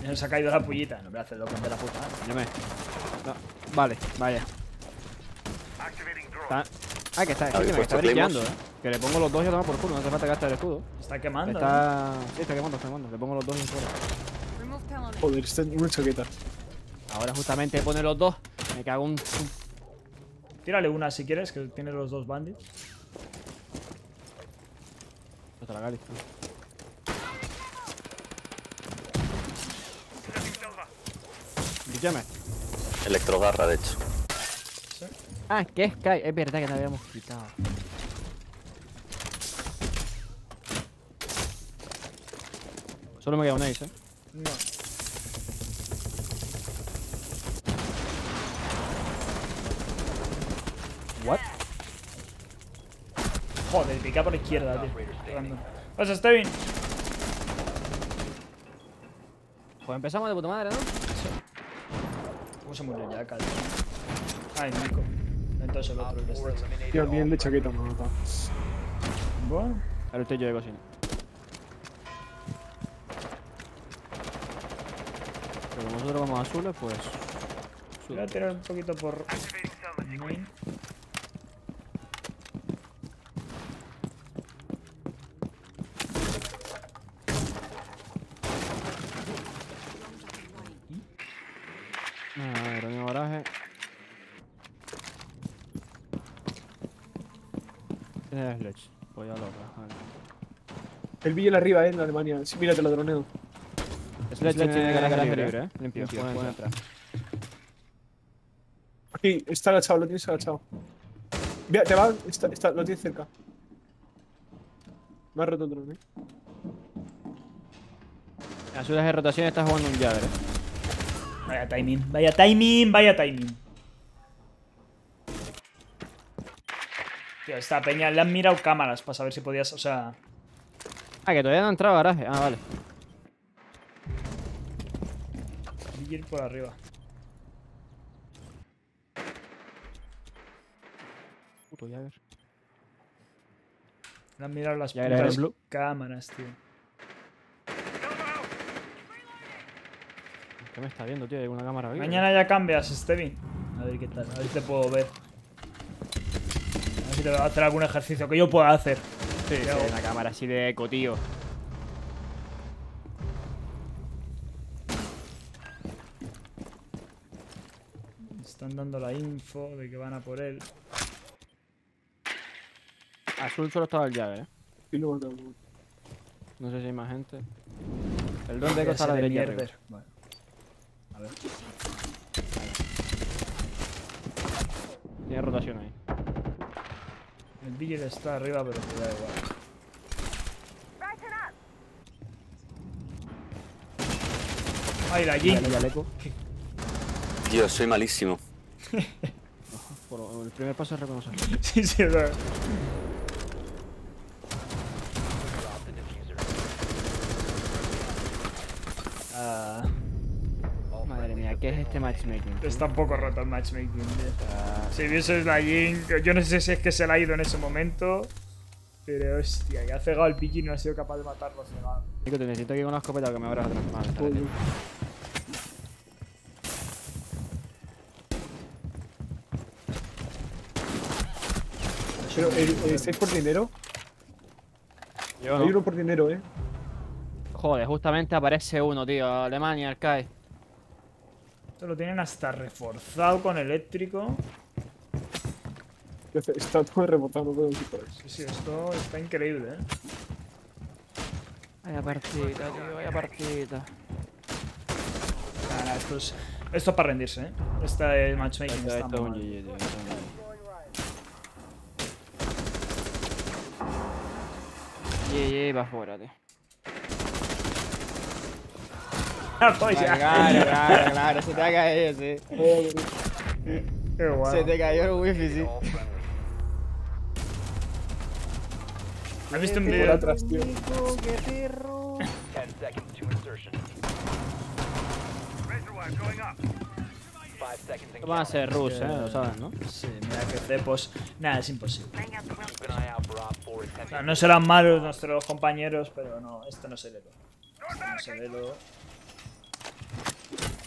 Se ha caído la pullita. No me hace loco de la puta. Yo me... No. Vale, vaya. Ah, que está brillando, Que le pongo los dos y a tomar por culo. No hace falta gastar el escudo. Está quemando. Sí, está quemando. Le pongo los dos y fuera. Joder, está una chaqueta. Ahora justamente pone los dos. Me cago un... Tírale una si quieres, que tiene los dos bandits. Hasta la Gali. Dígame. Electrogarra, de hecho. ¿Sí? Ah, que es Sky. Es verdad que te habíamos quitado. Solo me queda un ace, No. What? Joder, pica por la izquierda, tío. Pasa, Steven. Pues empezamos de puta madre, ¿no? ¿Cómo se murió ya, cabrón? Ay, Nico. Entonces el otro, el de este. Tío, bien de chaqueta me ha matado. Bueno. Ahora estoy yo de cocina. Pero como nosotros vamos azules, pues... Voy a tirar un poquito por... main. A ver, en el garaje. Tienes Sledge. Voy a loca. Vale. El Villel arriba, en Alemania. Sí, mira, te lo droneo. Sledge tiene garaje libre, Limpio. Pueden entrar. Aquí, está agachado, lo tienes agachado. Mira, te va, lo tienes cerca. Me ha roto el drone, En azules de rotación está jugando un Jagger, Vaya timing, vaya timing, vaya timing. Tío, esta peña le han mirado cámaras para saber si podías, o sea... Ah, que todavía no ha entrado a garaje. Ah, vale. Ir por arriba. Puto Jagger. Le han mirado las Ya era putas el blue. cámaras, tío. ¿Qué me está viendo, tío? Hay una cámara aquí. Mañana ya cambias, Steven. A ver qué tal, a ver si te puedo ver. A ver si te voy a hacer algún ejercicio que yo pueda hacer. Sí, sí, una cámara así de eco, tío. Están dando la info de que van a por él. Azul solo estaba el Jagger, Y lo he matado. No sé si hay más gente. El don de Ya está a la sé de derecha. mierder. arriba. Bueno. A ver. Tiene rotación ahí. El Vigil está arriba, pero te da igual. Ay, la Jin. Ya el eco. Dios, soy malísimo. El primer paso es reconocer. Sí, sí, es verdad. Madre mía, ¿qué es este matchmaking? tío? Está un poco roto el matchmaking, tío. Si vieses la Jin, yo no sé si es que se la ha ido en ese momento. Pero hostia, que ha cegado el Piki y no ha sido capaz de matarlo cegado. Nico, te necesito aquí con una escopeta que me abras atrás. Vale, está bien. Pero, ¿estáis por dinero? Yo Hay no. uno por dinero, Joder, justamente aparece uno, tío. Alemania, Arcade. Esto lo tienen hasta reforzado con eléctrico. Está todo rebotado, no puedo decir por eso. Sí, sí, esto está increíble, Vaya partida, tío, vaya partida. Nada, esto es para rendirse, Este matchmaking Esto está es un mal. GG, tío. GG va fuera, tío. Claro, se te ha caído, sí. Qué guay. Se te cayó el wifi, sí. ¿Has visto un Por vídeo? atrás, tío. ¡Qué perro! 10 seconds to insertion. 5 seconds and Van a ser counting. Rus, lo saben, ¿no? Sí, mira que cepos. Nada, es imposible. Keep an eye out for Op 4 O attempting sea, no serán malos nuestros compañeros, pero no, este no es el Elo. Este no es el Elo.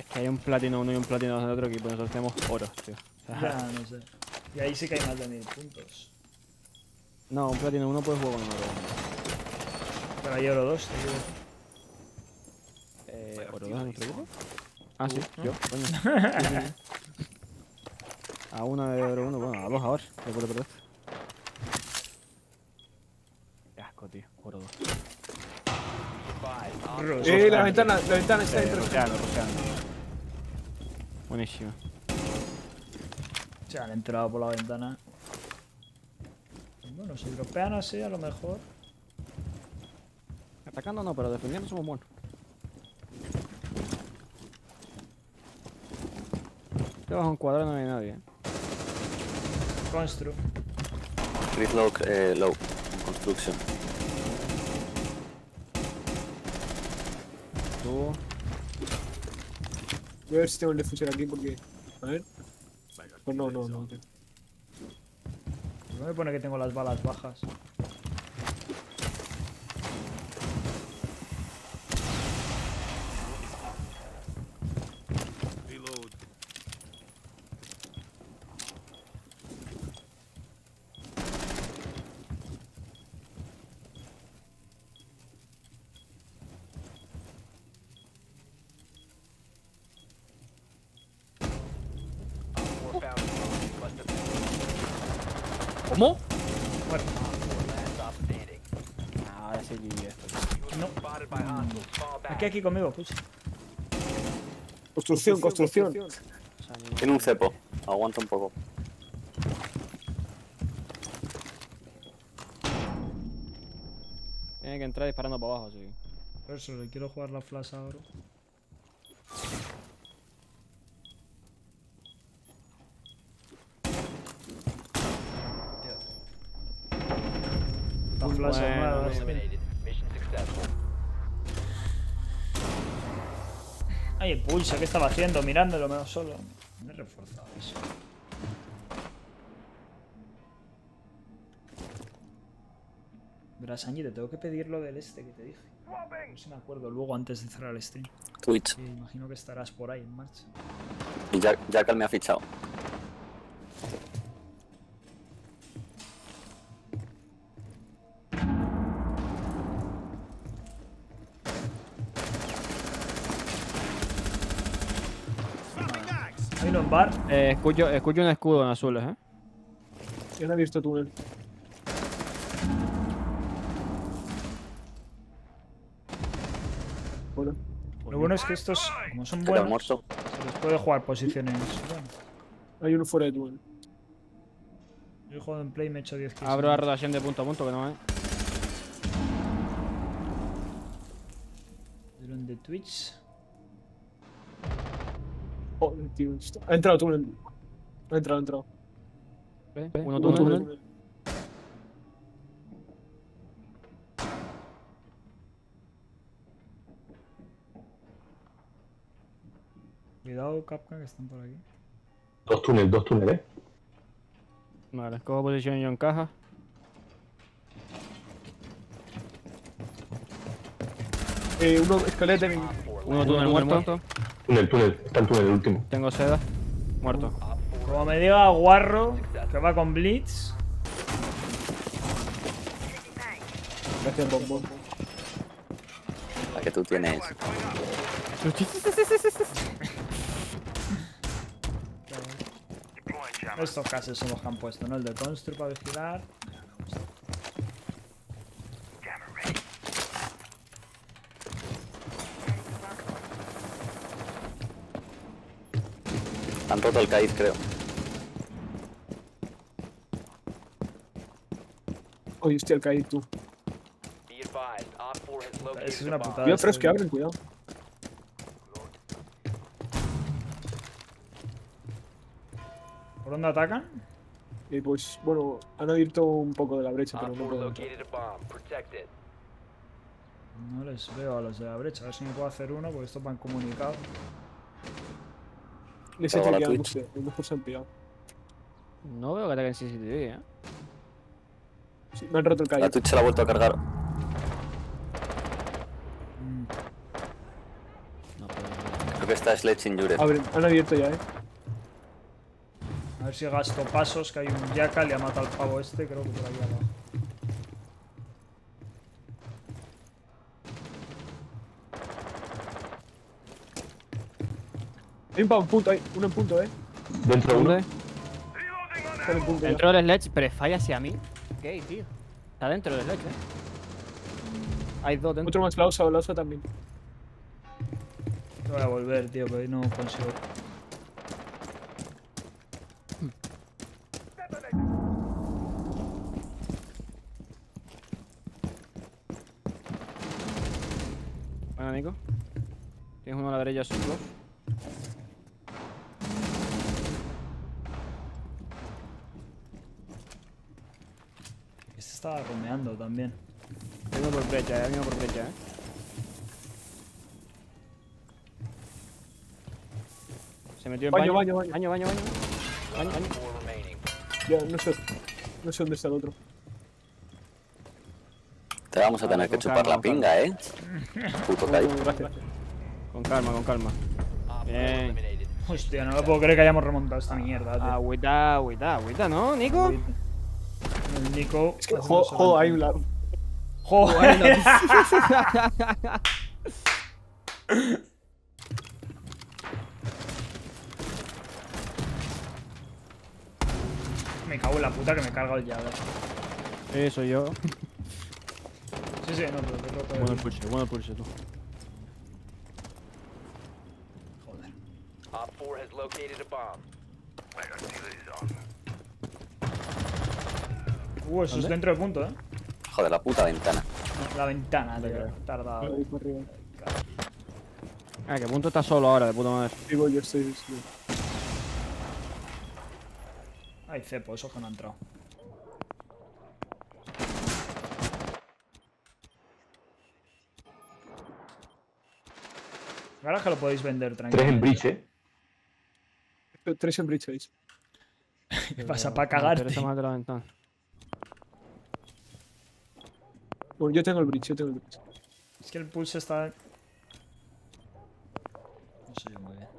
Es que hay un platino 1 y un platino 2 en otro equipo. Nosotros tenemos oros, tío. O sea, Ya, no sé. Y ahí sí que hay más de 1000 puntos. no, un platino 1 puede jugar con un oro 1. Pero hay oro 2, te digo. ¿Oro 2 en nuestro equipo? Ah, sí, yo, coño. Sí, sí, sí. A una de oro 1, bueno, a 2 ahora. Después de perder. Qué asco, tío. Oro 2. La ventana está dentro. Roseando. Buenísimo. Se han entrado por la ventana. Bueno, si dropean así, a lo mejor. Atacando no, pero defendiendo somos buenos. Debajo de un cuadrado no hay nadie. Constru. Chris low, low. Construction. Tú. Voy a ver si tengo el defuser aquí porque. A ver. Pues no. No me pone que tengo las balas bajas. ¿Cómo? Bueno, Ahora sí GG esto. no. Aquí conmigo, pucha. Construcción. O sea, ni- Tiene un cepo. Aguanta un poco. Tiene que entrar disparando para abajo, sí. Por eso le quiero jugar la flash ahora. La flash Bueno, nueva, bien. spin. Mission successful. Ay, el pulso, ¿qué estaba haciendo? Mirándolo menos solo. Me he reforzado eso. Verás, Angie, te tengo que pedir lo del este que te dije. A ver si me acuerdo luego antes de cerrar el stream. Twitch. Sí, imagino que estarás por ahí en marcha. Y Jackal me ha fichado. Hay uno en bar. Escucho un escudo en azules, Ya han abierto túnel. Bueno. Lo bueno es que estos, como son Que te has buenos, muerto. se les puede jugar posiciones. Bueno, Hay uno fuera de túnel. yo he jugado en play y me he hecho 10 kills. Abro la rotación de punto a punto, que no es. Drone de Twitch. Joder, tío. Ha entrado túnel. Ha entrado. Uno Uno túnel. Cuidado, Capca, que están por aquí. Dos túneles. Vale, cojo posición yo en caja. Uno escalete de mi. Uno túnel muerto. Túnel. Está el túnel, el último. Tengo seda. Muerto. Como me diga Guarro, que va con Blitz. Gracias, bombón. La que tú tienes. Estos casos son los que han puesto, ¿no? El de Constru para vigilar. Han roto el Kaiz, creo. Oye, hostia, el caí tú. Be advised, Op 4 has located Es a una bomb. putada. Cuidado, pero es que abren, cuidado. ¿Por dónde atacan? Pues bueno, han abierto un poco de la brecha, pero Op no 4 puedo entrar. located a bomb. Protect it. No les veo a los de la brecha. A ver si me puedo hacer uno, porque estos van comunicados. Les he Hago la chequeado, no Twitch. sé. A lo mejor se han pillado. No veo que ataquen CCTV, Sí, me han roto el caí. La Twitch se la ha vuelto a cargar. Mm. No puedo. Creo que está Sledge Injured. Han abierto ya, A ver si gasto pasos, que hay un Jackal, le ha matado al pavo este, creo que por ahí abajo. Hay un pavo en punto, hay uno en punto, Dentro uno. ¿Dónde? Están en punto ya. Dentro del Sledge, pero falla hacia mí. ¿Qué, tío? Está dentro del Sledge, Hay dos dentro. Otro más, la osa también. No voy a volver, tío, pero hoy no consigo. Bueno, Nico. Tienes uno a la derecha, su close. Este estaba romeando también. Hay uno por brecha, hay uno por brecha, Se metió en Baño. Baño, Op 4 remaining. Ya, no sé dónde está el otro. Te vamos a tener que con chupar calma, la pinga, Puto Kai. Gracias. Con calma, con calma. Op 4 Bien. eliminated. Hostia, no me puedo creer que hayamos remontado esta mierda, tío. Agüita, ¿no, Nico? El Nico. Es que juego hay un lado. Joder. Me cago en la puta que me carga el llave. Soy yo. Sí, no, pero he roto Bueno el pulse, tú. Joder. Op 4 has located a bomb. Eso es dentro de punto, Joder, la puta ventana. La ventana, tío. Tardado. Ahí por arriba. Que punto está solo ahora, de puta madre. Digo, yo estoy. Hay cepo, esos que no han entrado. Garaje lo podéis vender 3 tranquilo. en breach, 3 en bridge, ¿veis? ¿Qué pasa? Para Me cagarte. interesa más de la ventana. Bueno, yo tengo el bridge, Es que el pulse está... No sé yo muy bien.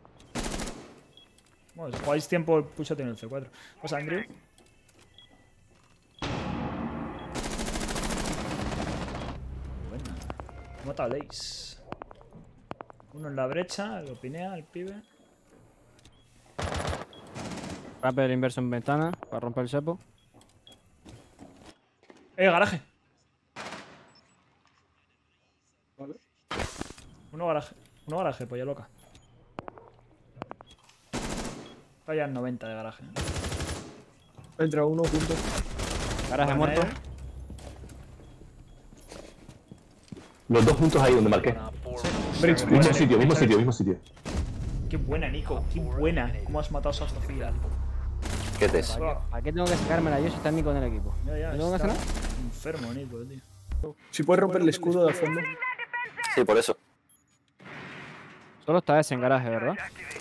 Bueno, si jugáis tiempo, el pulse tiene el C4. ¿Pasa, Andrew? Buena. Mata a Lace. Uno en la brecha, lo pinea el pibe. Rapper inverso en ventana, para romper el cepo. Garaje. Vale. Uno garaje, polla loca. Está ya en 90 de garaje. Entra uno, punto. Garaje Buena, muerto. Los dos juntos ahí donde marqué. Op 4 Bridge, Mismo sitio. Qué buena, Nico. Qué buena. ¿Cómo has matado a esa Sofía? ¿Qué te es? ¿Para qué tengo que sacármela yo si está Nico en el equipo? Ya, ¿No tengo que hacer está nada? enfermo, Nico, tío. Si puedes romper el escudo de fondo. Sí, por eso. Solo está ese en garaje, ¿verdad?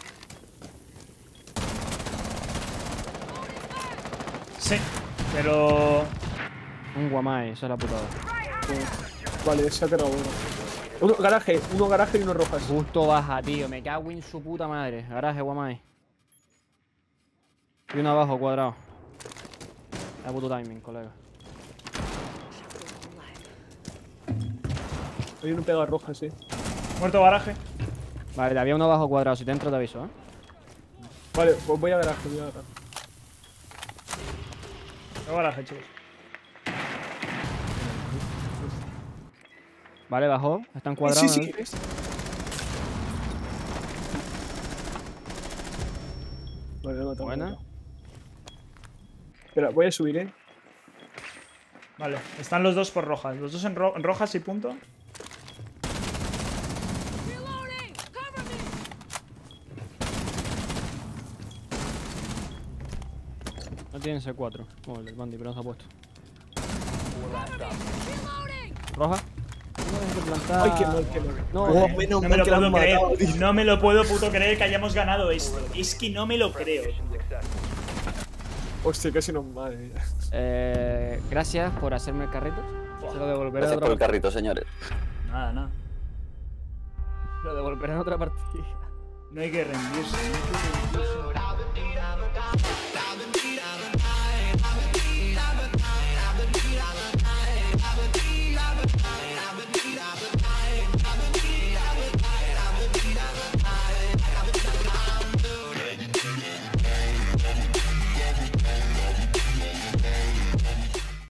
Sí, pero... Un guamai, esa es la putada. Vale, se ha cargado uno. Uno garaje y uno rojas. Justo baja, tío. Me cago en su puta madre. Garaje, guamai. Y uno abajo, cuadrado. A puto timing, colega. Hay uno pegado a rojas, Muerto garaje. Vale, había uno abajo cuadrado. Si te entro, te aviso, Vale, pues voy a garaje, No garaje, chicos. Vale, bajó. Están cuadrados. Sí. Vale, lo he matado. Buena. Espera, voy a subir, Vale, están los dos por rojas. Los dos en rojas y punto. No tienen C4. Oh, el Bandy, pero no se ha puesto. Roja. No dejes de plantar. Ay, qué mal, qué mal. No, No me lo puedo creer. No me lo puedo puto creer que hayamos ganado esto. Es que no me lo creo. Hostia, casi no, madre mía. Gracias por hacerme el carrito. Se lo devolveré Gracias otra por el vez. carrito, señores. Nada. Lo devolveré en otra partida. No hay que rendirse.